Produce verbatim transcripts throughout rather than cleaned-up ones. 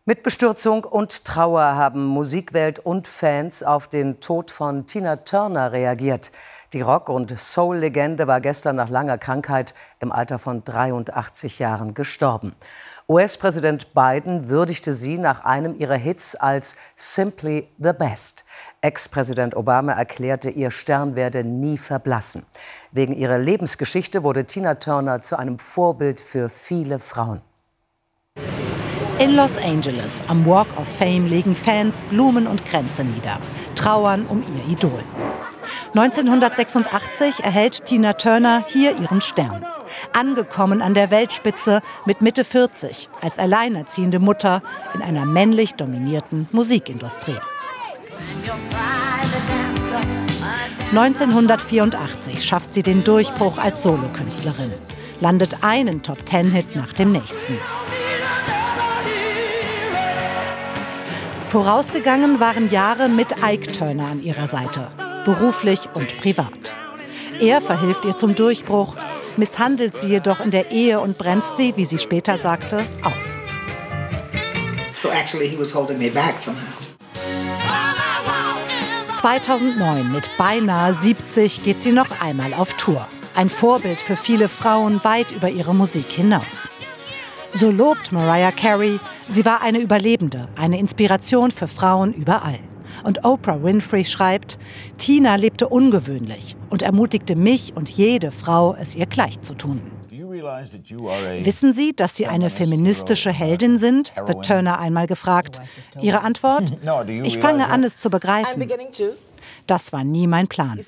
Mit Bestürzung und Trauer haben Musikwelt und Fans auf den Tod von Tina Turner reagiert. Die Rock- und Soul-Legende war gestern nach langer Krankheit im Alter von dreiundachtzig Jahren gestorben. U S-Präsident Biden würdigte sie nach einem ihrer Hits als Simply the Best. Ex-Präsident Obama erklärte, ihr Stern werde nie verblassen. Wegen ihrer Lebensgeschichte wurde Tina Turner zu einem Vorbild für viele Frauen. In Los Angeles am Walk of Fame legen Fans Blumen und Kränze nieder, trauern um ihr Idol. neunzehnhundertsechsundachtzig erhält Tina Turner hier ihren Stern. Angekommen an der Weltspitze mit Mitte vierzig, als alleinerziehende Mutter in einer männlich dominierten Musikindustrie. neunzehnhundertvierundachtzig schafft sie den Durchbruch als Solokünstlerin, landet einen Top-Ten-Hit nach dem nächsten. Vorausgegangen waren Jahre mit Ike Turner an ihrer Seite, beruflich und privat. Er verhilft ihr zum Durchbruch, misshandelt sie jedoch in der Ehe und bremst sie, wie sie später sagte, aus. So actually he was holding me back somehow. zweitausendneun, mit beinahe siebzig, geht sie noch einmal auf Tour. Ein Vorbild für viele Frauen weit über ihre Musik hinaus. So lobt Mariah Carey, sie war eine Überlebende, eine Inspiration für Frauen überall. Und Oprah Winfrey schreibt, Tina lebte ungewöhnlich und ermutigte mich und jede Frau, es ihr gleich zu tun. Wissen Sie, dass Sie eine feministische Heldin sind? Wird Turner einmal gefragt. Ihre Antwort? Ich fange an, es zu begreifen. Das war nie mein Plan.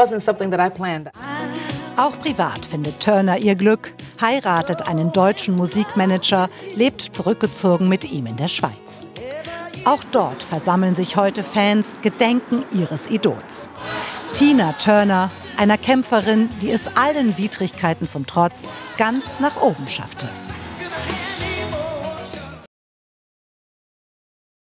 Auch privat findet Turner ihr Glück, heiratet einen deutschen Musikmanager, lebt zurückgezogen mit ihm in der Schweiz. Auch dort versammeln sich heute Fans, gedenken ihres Idols. Tina Turner, einer Kämpferin, die es allen Widrigkeiten zum Trotz ganz nach oben schaffte.